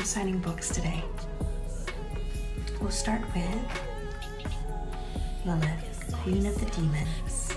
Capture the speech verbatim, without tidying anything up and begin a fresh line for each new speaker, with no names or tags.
signing books today. We'll start with Lilith, Queen of the Demons.